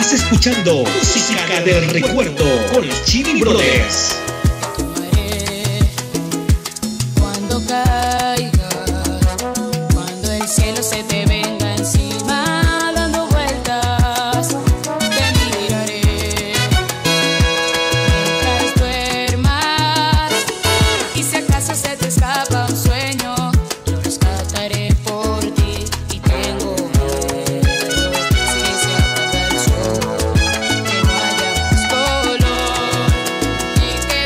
Estás escuchando Música del Recuerdo con los Chini Brothers. Cuando caigas, cuando el cielo se te venga encima dando vueltas, te miraré mientras duermas. Y si acaso se te escapa un sueño, lo rescataré por ti. Y tengo miedo, si se apaga el sol, que no haya más color y que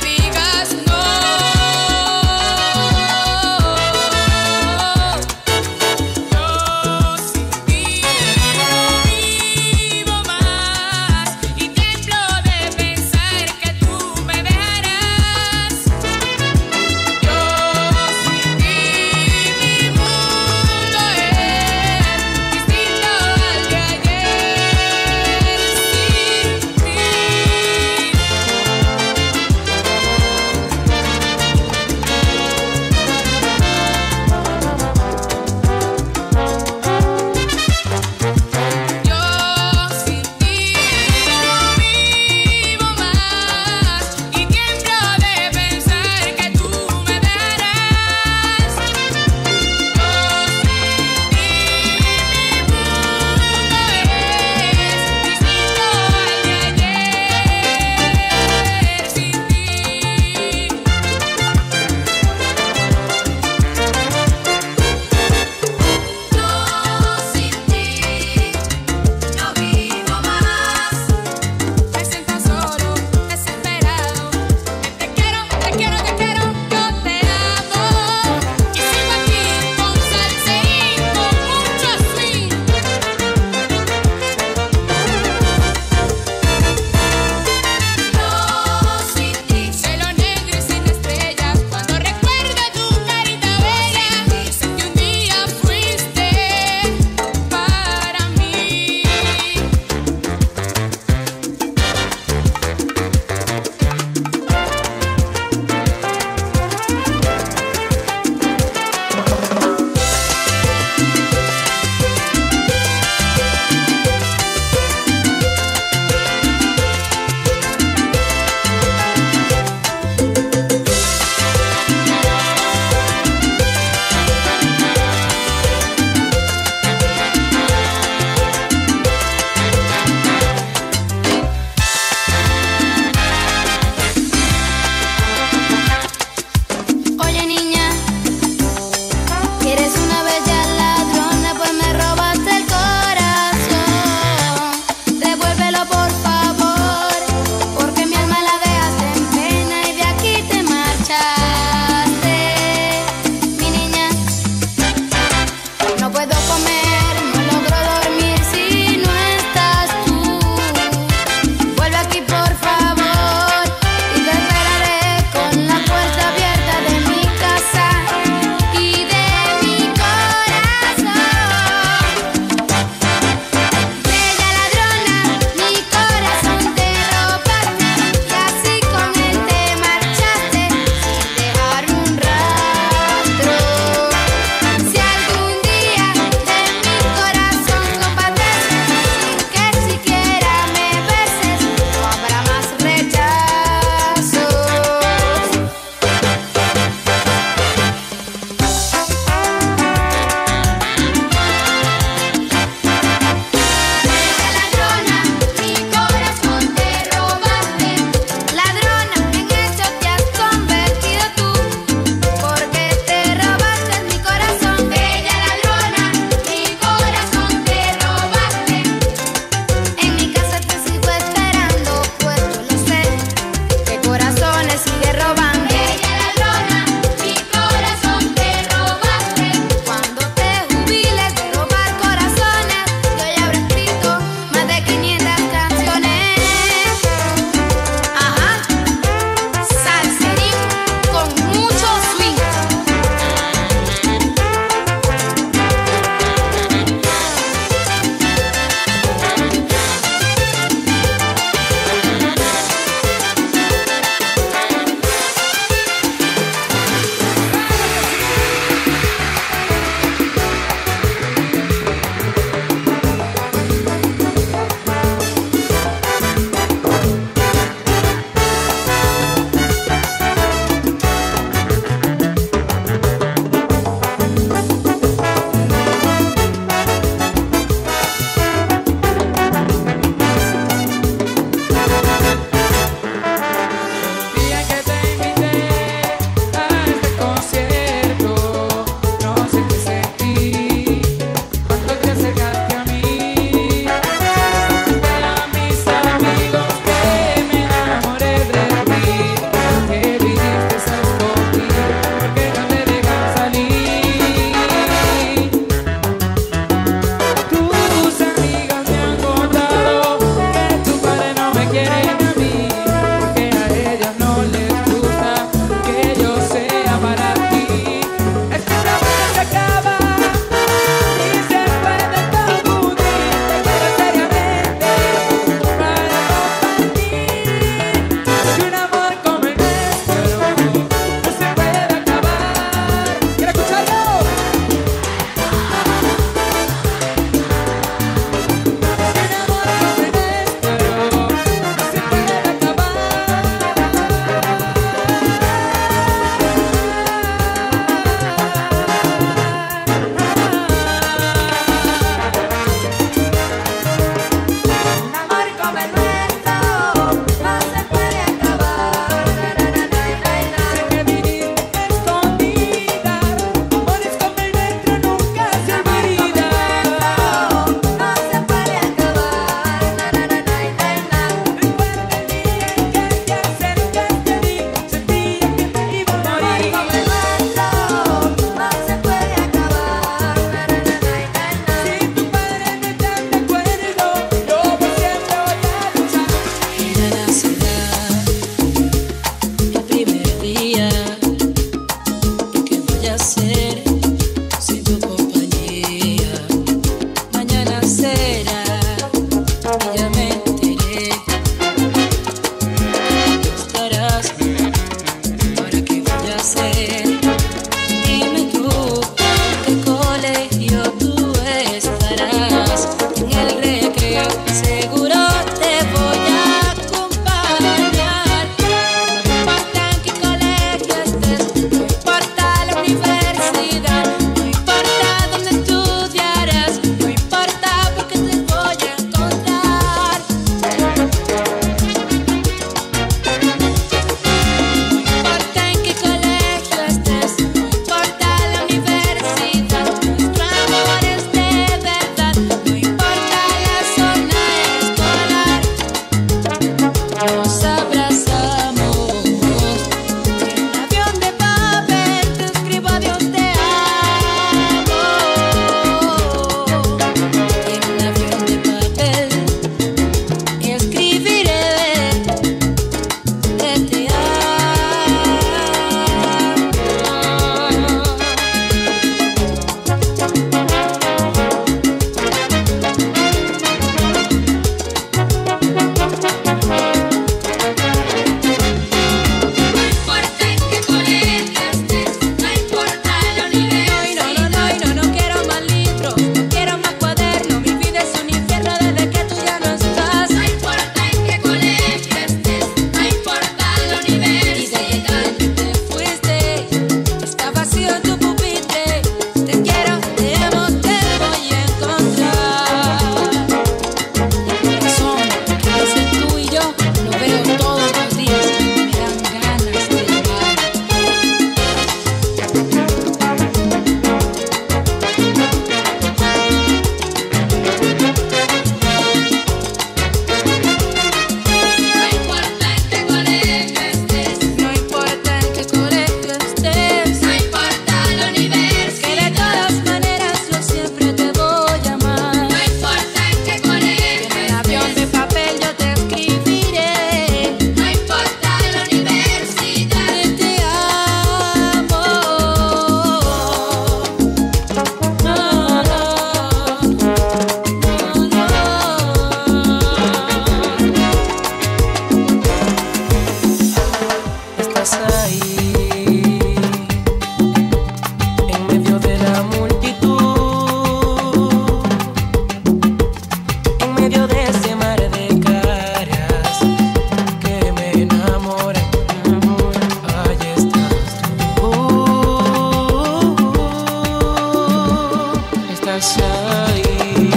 estás ahí.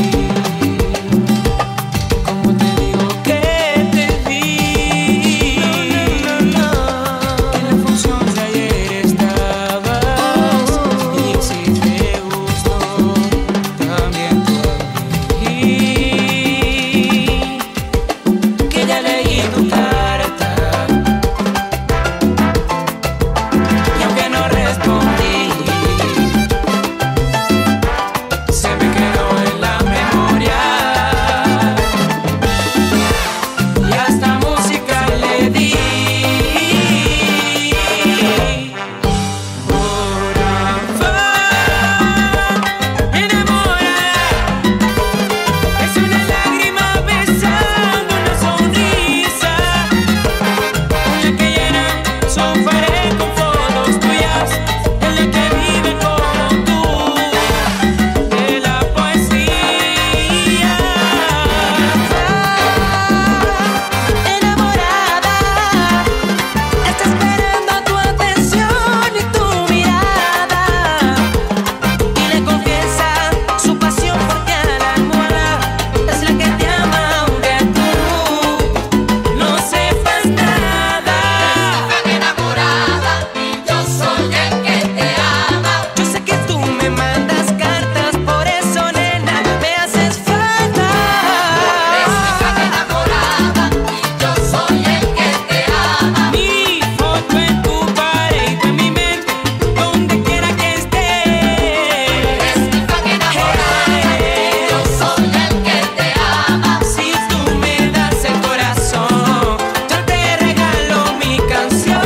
Como te digo que te vi. No. En la función de ayer estabas y si te gustó también tú a mí. Que ya leí tu carta y aunque no respondí, se me quedó en la memoria y hasta música le di. Por amor, enamorada, es una lágrima besando una sonrisa con la que llena su pared con fotos tuyas, en la que vive como tú, de la poesía. Enamorada, está esperando tu atención y tu mirada, y le confiesa su pasión porque a la almohada es la que te ama aunque tú no sepas nada. Enamorada, y yo soy el que te ama. Yo sé que tú me mandas cartas, por eso nena me haces falta. Enamorada, y yo soy el que te ama. Mi foto en tu pared y en mi mente, donde quiera que estés. Enamorada, y yo soy el que te ama. Si tú me das el corazón, yo te regalo mi canción.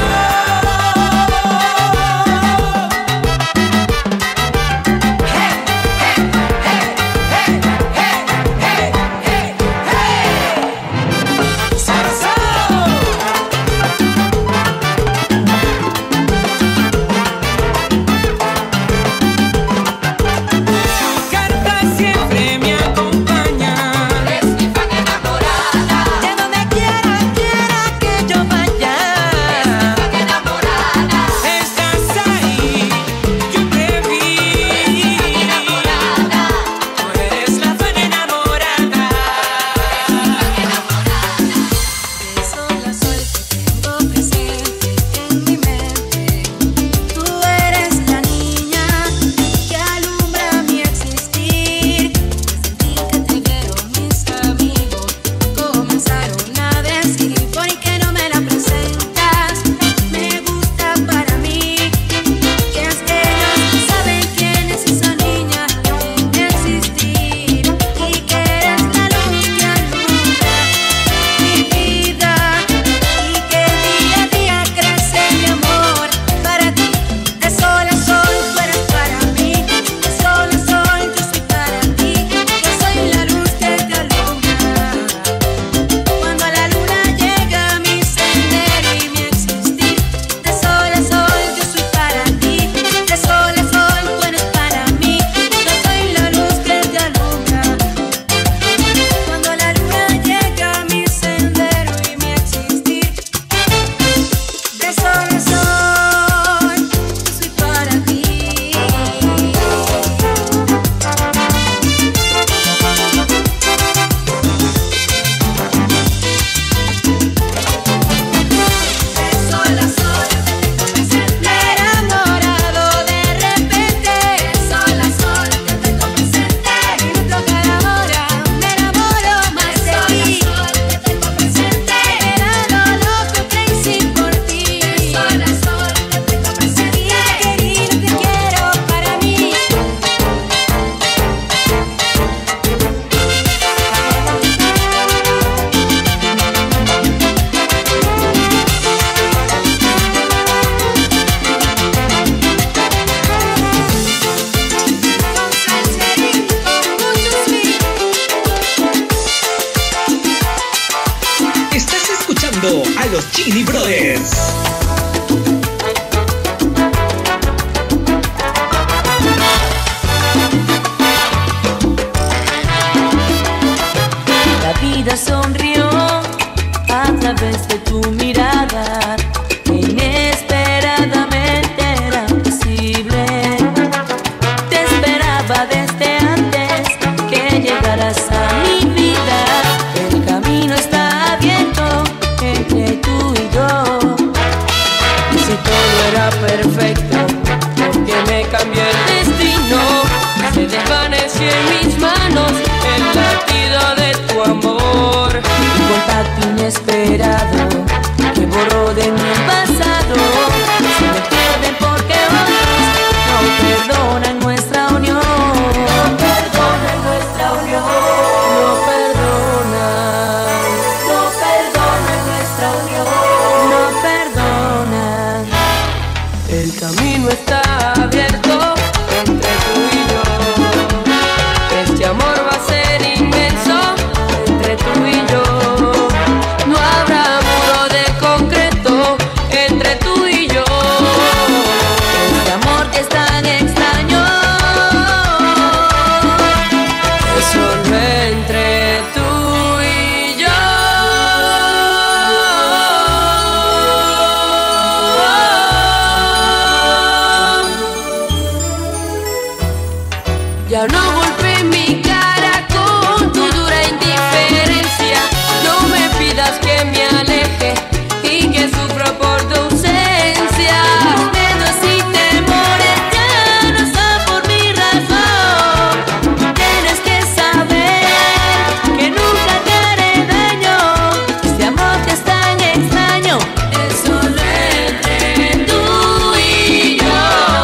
Tu carta siempre me acompaña. Eres mi fan enamorada. De donde quiera que yo vaya, Enamorada, estás ahí, yo te vi. enamorada. Tú eres la fan enamorada. De sol a sol te tengo presente en mi mente. Tú eres la niña que alumbra mi existir. Desde que te vieron mis amigos comenzaron a decir: ¿por qué no me la presentas? Me gusta para mí. Que es que ellos no saben quién es esa niña en existir, y que eres la luz que alumbra mi vida, y que día a día crece mi amor para ti. De sol a sol tú eres para mí, de sol a sol yo soy para ti. Yo soy la luz que te alumbra cuando la luna llega a mi sendero y mi existir. De sol a sol yo soy para ti, de sol a sol tú eres para mí. Yo soy la luz que te alumbra cuando la luna llega a mi sendero y mi existir. De sol a sol yo soy para ti. De sol a sol yo te tengo presente, enamorado de repente. De sol a sol yo te tengo presente, minuto cada hora me enamoro más de ti. De sol a sol yo te tengo presente, verano loco crazy por ti. De sol a sol yo te tengo presente, querido te quiero para mí. Estás escuchando a los Chili Brothers. La vida sonrió a través de tu mirada, inesperadamente era posible. Te esperaba desde antes. llegarás a mi vida. El camino está abierto entre tú y yo. Y si todo era perfecto, ¿por qué me cambió el destino? Se desvaneció en mis manos el latido de tu amor. Un contacto inesperado que borró de mi pasado. Se me pierden porque otros no perdonan nuestra unión. No perdonan nuestra unión. No perdonan. No perdonan nuestra unión. No perdonan. El camino está abierto entre tú y yo. Este amor va a ser inmenso entre tú y yo. No habrá muro de concreto entre tú y yo. Este amor que es tan extraño es solo entre tú y yo. Ya no golpeé mi cara con tu dura indiferencia. No me pidas que me aleje y que sufra por tu ausencia. Mis miedos y temores ya no son por mi razón. Tienes que saber que nunca te haré daño. Este amor que es tan extraño es solo entre tú y yo.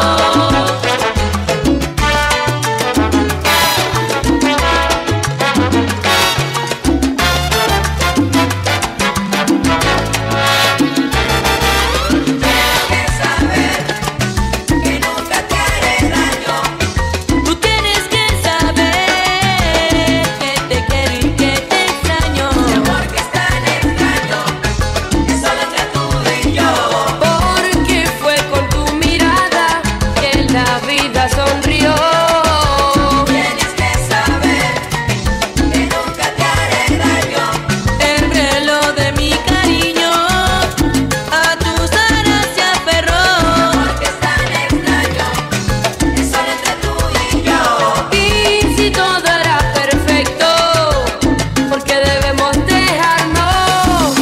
Tú tienes que saber que te quiero y que te extraño. Porque es tan extraño, es solo entre tú y yo. Porque fue con tu mirada que la vida sonrió. Tienes que saber que nunca te haré daño. El reloj de mi cariño a tus alas se aferró. Porque es tan extraño, es solo entre tú y yo. Y si todo era perfecto, ¿por qué debemos dejarnos?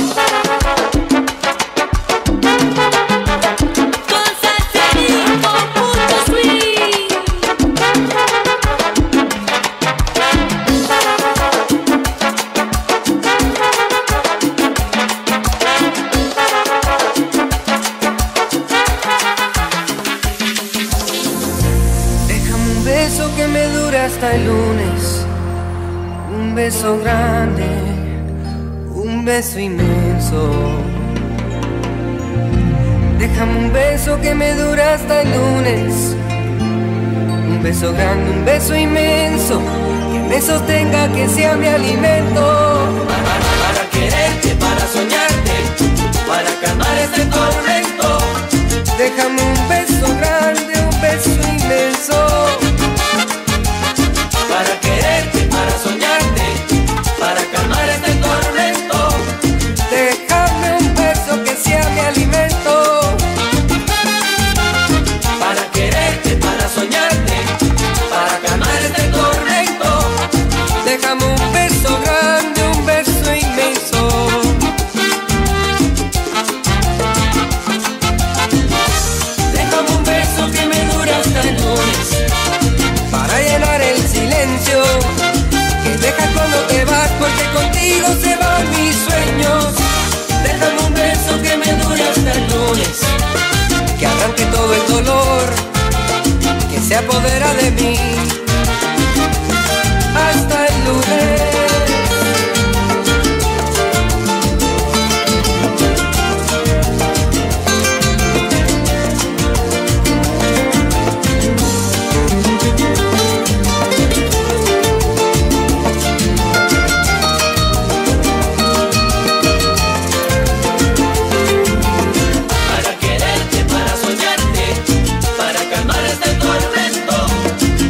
Cosas serias con mucho swing. Déjame un beso que me dure hasta el lunes. Un beso grande, un beso inmenso. Déjame un beso que me dure hasta el lunes. Un beso grande, un beso inmenso, que me sostenga, que sea mi alimento. Para quererte, para soñarte, para calmar este tormento. Déjame un beso grande, un beso inmenso. Para quererte, para soñarte, para calmar este tormento. Déjame un beso que sea mi alimento. Para quererte, para soñarte, para calmar este tormento. Déjame un beso grande, un beso inmenso. Déjame un beso que me dure hasta el lunes, para llenar el silencio que dejas cuando te vas, porque contigo se van mis sueños. Déjame un beso que me dure hasta el lunes, que arranque todo el dolor que se apodera de mí. Hasta el lunes. Para quererte, para soñarte, para calmar este tormento.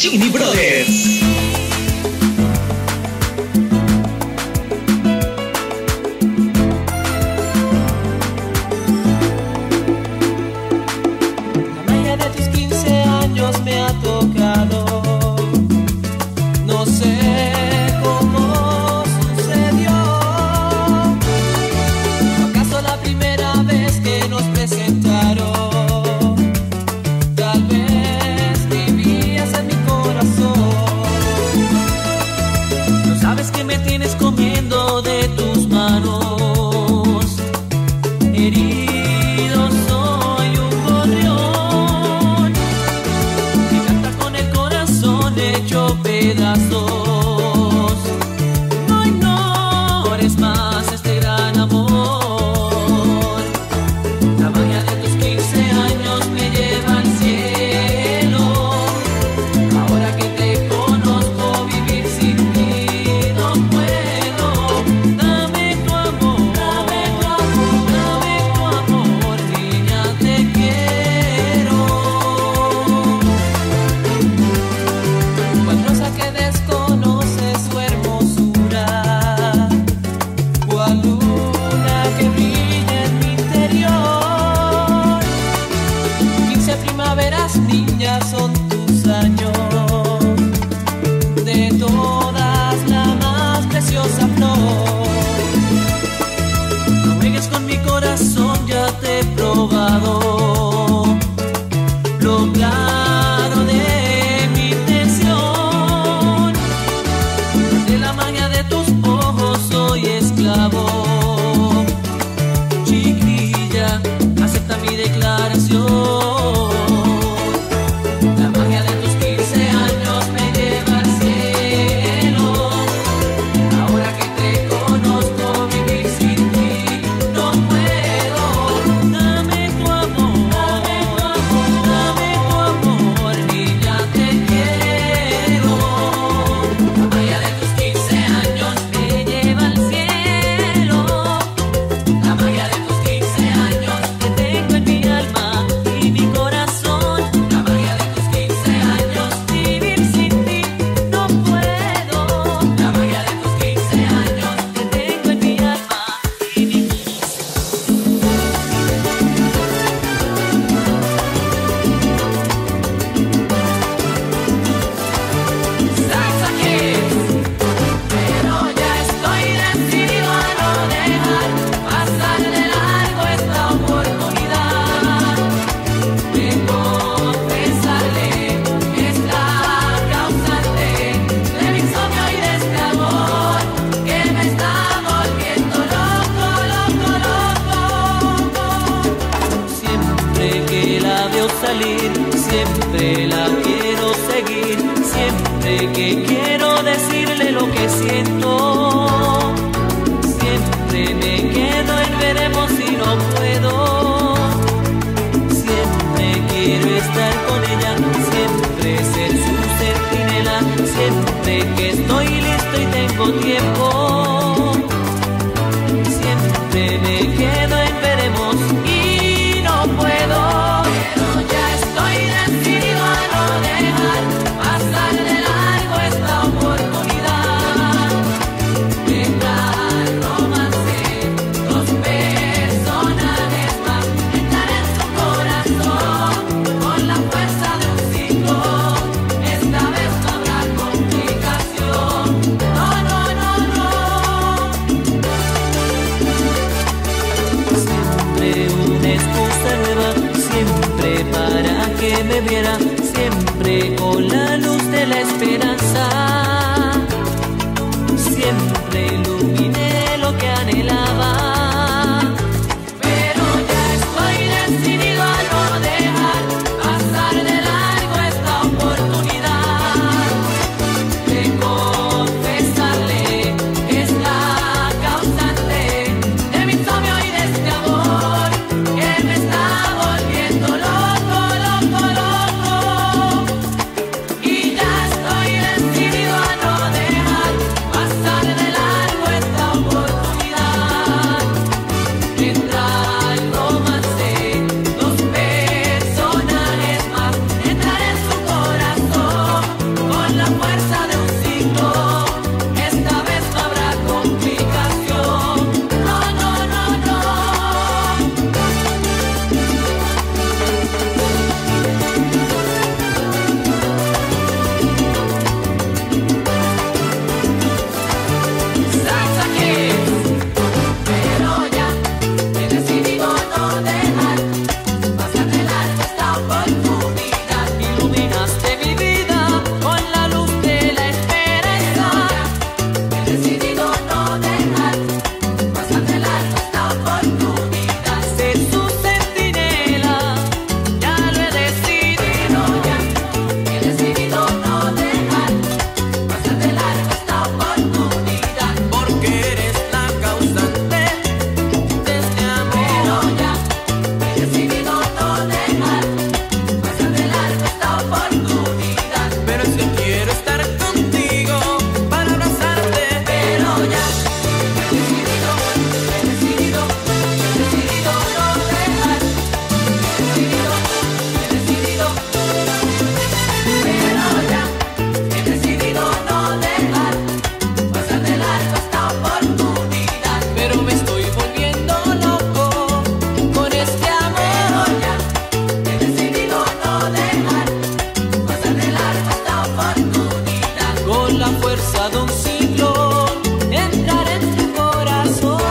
Chini Brothers. La magia de tus 15 años me ha tocado. No sé cómo sucedió. ¿Acaso la primera vez que nos presentaron? Tal vez vivías en mi corazón. No sabes que me tienes comiendo de tus manos. Herido soy un gorrión que canta con el corazón hecho pedazos. No ignores más este gran amor. La magia de tus 15 años me lleva al cielo. Ahora que te conozco, vivir sin ti no puedo. Dame tu amor, dame tu amor, dame tu amor, niña, te quiero. Cual rosa que desconoce su hermosura, cual luna que brilla en mi interior. 15 primaveras, niña, son tus años. De todas la más preciosa flor. No juegues con mi corazón, ya te he probado lo claro de mi intención. De la magia de tus ojos soy esclavo. Chiquilla, acepta mi declaración. La magia de tus 15 años me lleva al cielo. Ahora que te conozco, vivir sin ti no puedo. Dame tu amor, dame tu amor, dame tu amor, niña, te quiero. La magia de tus 15 años me lleva al cielo. La magia de tus 15 años te tengo en mi alma y mi corazón. La magia de tus 15 años, vivir sin ti no puedo. La magia de tus 15 años te tengo en mi alma y mi Salsa Kids. Pero ya estoy decidido a no dejar pasar de largo esta oportunidad de confesarle que es la causante de mi insomnio y de este amor que me está volviendo loco, loco, loco. Siempre que la veo salir, siempre la quiero seguir, siempre que quiero decirle lo que siento, siempre me quedo en veremos y no puedo. Siempre quiero estar con ella, siempre ser su centinela, siempre que estoy listo y tengo tiempo, siempre me quedo en veremos y no puedo. Pero ya estoy decidido a no dejar pasar de largo esta oportunidad de dar romance. Dos personajes más entrar en su corazón con la fuerza de un ciclón. Esta vez no habrá complicación. No, no, no, no. Siempre una excusa nueva, siempre para que me viera, siempre con la luz de la esperanza. Siempre iluminé lo que anhelaba. Pero ya estoy decidido a no dejar pasar de largo esta oportunidad de confesarle que es la causante de mi insomnio y de este amor que me está volviendo loco, loco, loco. Y ya estoy decidido a no dejar pasar de largo esta oportunidad. con la fuerza de un ciclón, entrar en tu corazón.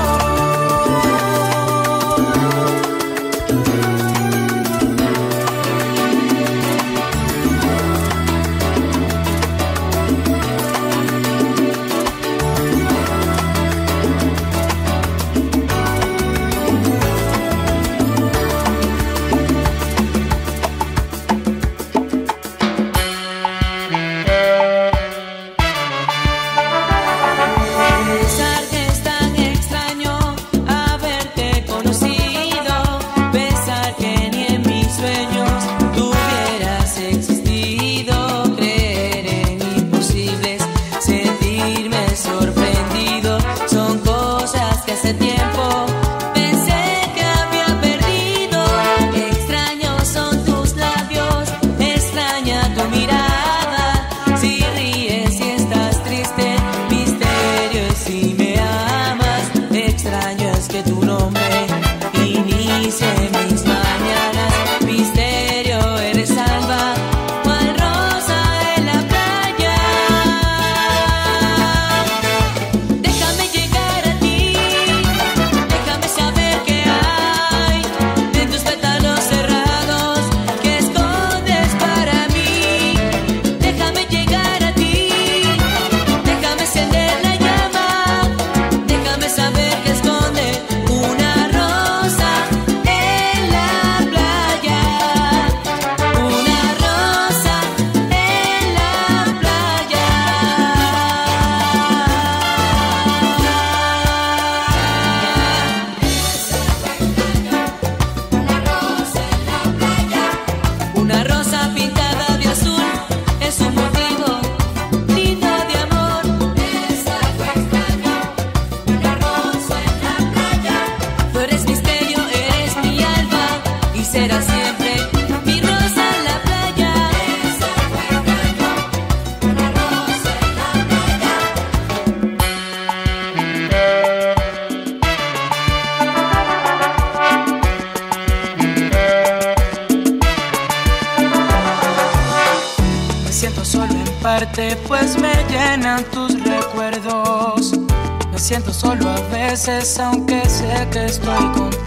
Pues me llenan tus recuerdos. Me siento solo a veces, aunque sé que estoy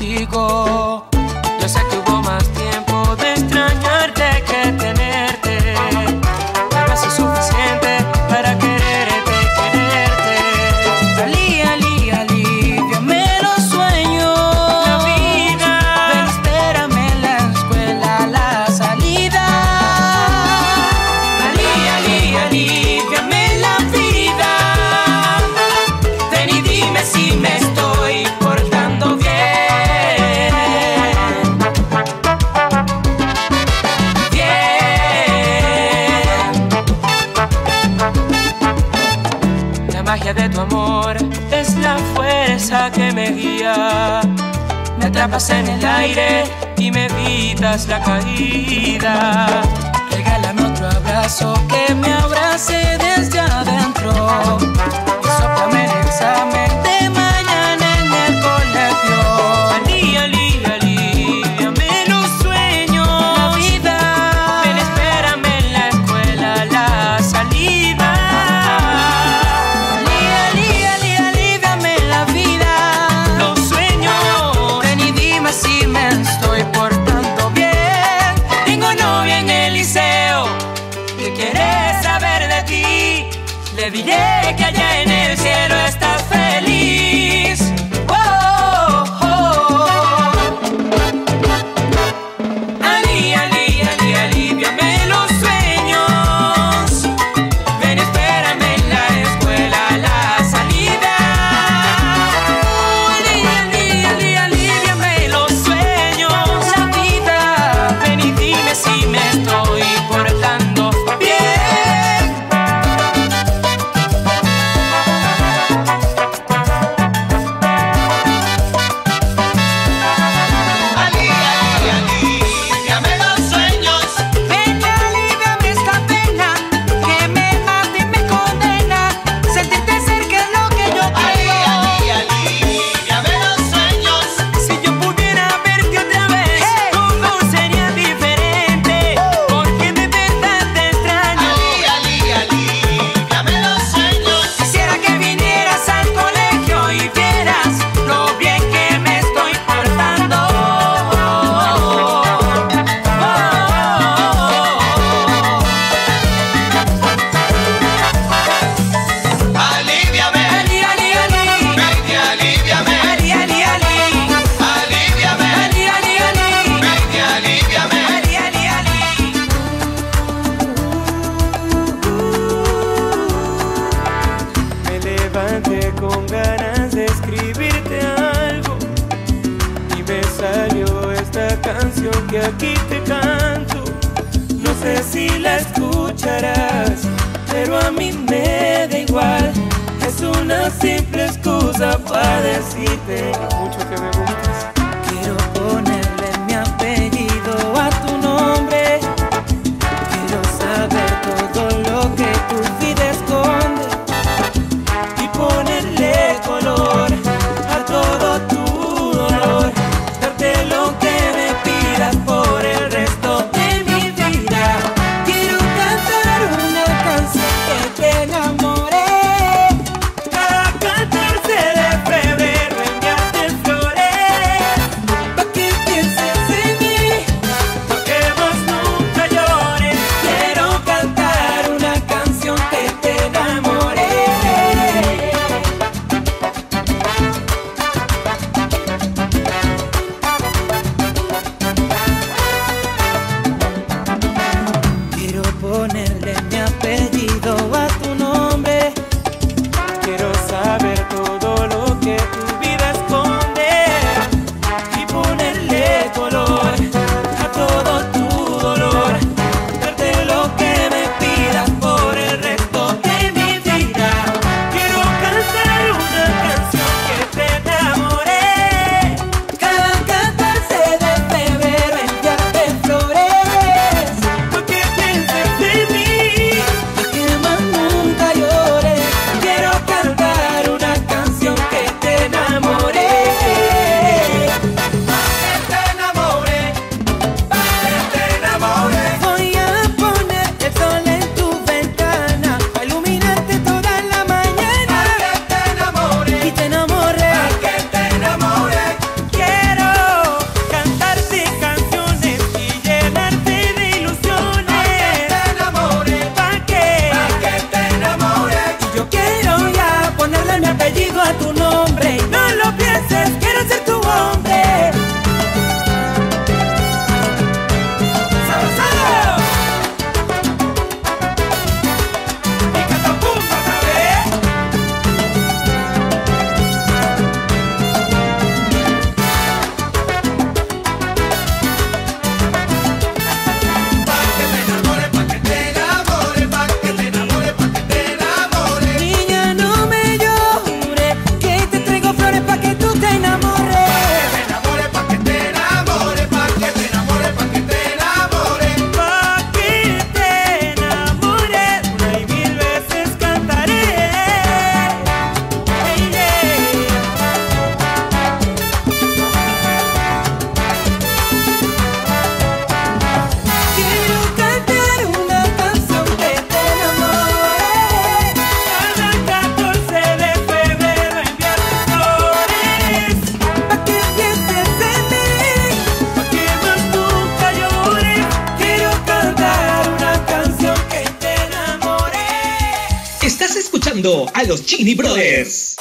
contigo. Yo sé que hubo más tiempo de extrañarte que tenerte. A veces suficiente para quererte, quererte. Aliviame los sueños. La vida. Ven, espérame en la escuela, la salida. Aliviame la vida. Ven y dime si me estoy portando bien. La magia de tu amor es la fuerza que me guía. Me atrapas en el aire y me evitas la caída. Regálame otro abrazo que me abrace desde adentro. Y sóplame el examen de mañana en el colegio. Aliviame los sueños. La vida. Ven, espérame en la escuela, la salida. Aliviame la vida. Los sueños. Ven y dime si me estoy portando bien. Tengo novia en el liceo que quiere saber de ti. Le diré que allá en el cielo estás feliz. Oh, oh, oh. Aliviame los sueños. Ven, espérame en la escuela, la salida. Aliviame los sueños. La vida. Ven y dime si me estoy portando bien. levanté con ganas de escribirte algo y me salió esta canción que aquí te canto. No sé si la escucharás, pero a mí me da igual. Es una simple excusa para decirte lo mucho que me gustas. Quiero ponerle mi apellido a tu nombre. Quiero saber todo lo que tu vida esconde y ponerle color a todo tu dolor. Darte lo que me pidas por el resto de mi vida. Quiero cantar una canción que te enamore. Cada 14 de febrero enviarte flores, Pa' que pienses en mí, pa' que más nunca llores. quiero cantar una canción que te enamore. Quiero ponerle mi apellido a tu nombre. Quiero saber todo lo que tu vida esconde y ponerle color a todo tu dolor. Darte lo que me pidas por el resto de mi vida. Quiero cantar una canción que te enamore. Cada 14 de febrero enviarte flores, Pa' que pienses en mí, pa' que más nunca llores. Quiero cantar una canción que te enamore. te enamore, te enamore. Voy a poner el sol en tu ventana, a iluminarte toda la mañana. Te enamore, Y te enamoré. que te enamore. Quiero cantarte canciones y llenarte de ilusiones. Te enamore, pa' que te enamore. Y yo quiero ya ponerle mi apellido a tu nombre. No lo pienses, quiero ser tu hombre. ¡Sabroso! Y catapunta otra vez. Pa' que te enamore, pa' que te enamore, pa' que te enamore, pa' que te enamore. Niña, no me llores, que te traigo flores pa' que tú te enamores. Te enamore, pa' que te enamore, pa' que te enamore, pa' que te enamore. Pa' que te enamore, una y mil veces cantaré. Hey, yeah. Quiero cantar una canción que te enamore. Cada 14 de febrero enviarte flores, Pa' que pienses en mí, pa' que más nunca llores. quiero cantar una canción que te enamore. Estás escuchando a los Chini Brothers.